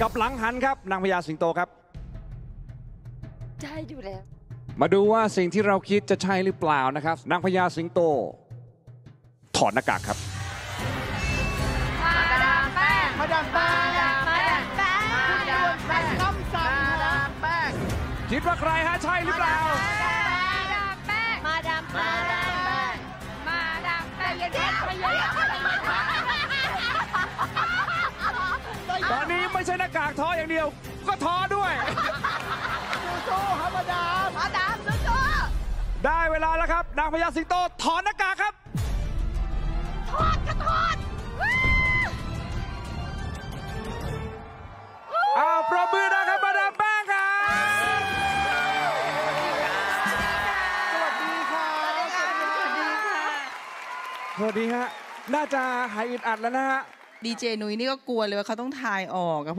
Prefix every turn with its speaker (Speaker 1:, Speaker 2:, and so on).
Speaker 1: กับหลังหันครับนางพญาสิงโตครับ
Speaker 2: ใช่อยู่แล้ว
Speaker 1: มาดูว่าสิ่งที่เราคิดจะใช่หรือเปล่านะครับนางพญาสิงโตถอดหน้ากากครับ
Speaker 3: มาดามแป้งมาดามแป้งมาดามแป้งมาดามแป้งต้มซ้ำมาดามแป้ง
Speaker 1: คิดว่าใครฮะใช่หรือเปล่า
Speaker 3: มาดามแป้งมาดามแป้งมาดามแป้ง
Speaker 1: ตอนนี้ไม่ใช่หน้ากากท้ออย่างเดียวก็ท้อด้วย
Speaker 3: สู้ๆครับมาดามสู้
Speaker 1: ๆได้เวลาแล้วครับนางพญาสิงโตถอดหน้ากากครับ
Speaker 3: ทอด
Speaker 1: ปรบมือนะครับมาดามแป้งครับ
Speaker 3: สวัสดีค่ะ
Speaker 1: สวัสดีฮะน่าจะหายอึดอัดแล้วนะฮะ
Speaker 4: ดีเจนุ้ยนี่ก็กลัวเลยว่าเขาต้องทายออก